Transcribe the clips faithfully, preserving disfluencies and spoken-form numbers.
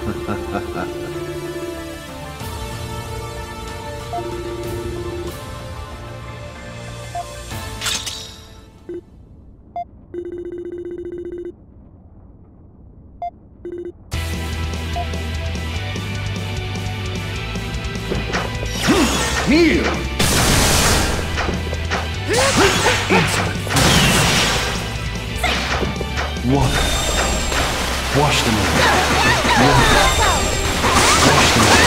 Kneel! Water. Wash them away. Water. Wash them away.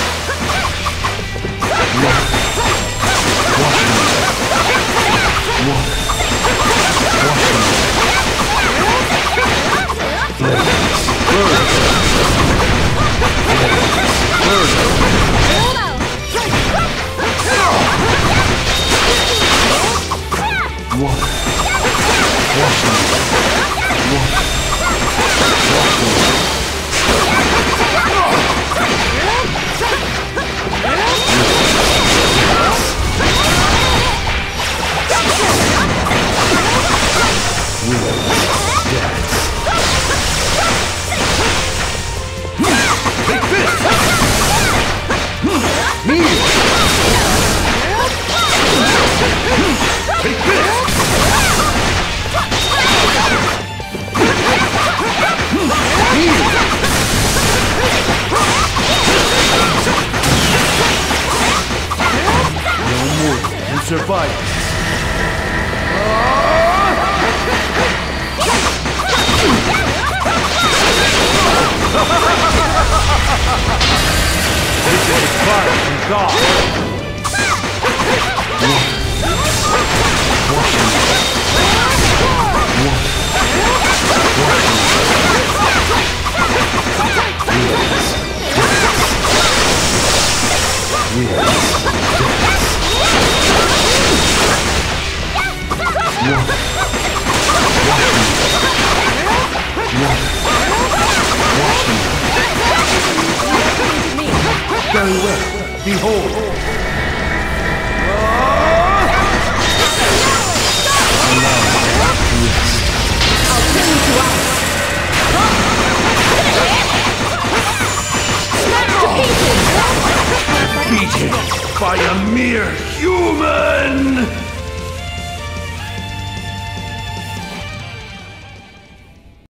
Water. Wash them away. Water. Wash them away. Flames. Burn. Flames. Burn. Water. Wash them away. Water. Wash them away. Take this! Me! Take this! No more than survive. This is the fire from God. Wash him. Wash. Wash him. Yes. Yes. Wash. Wash him. Wash. Wash him. Very well. Behold. Beaten by a mere human!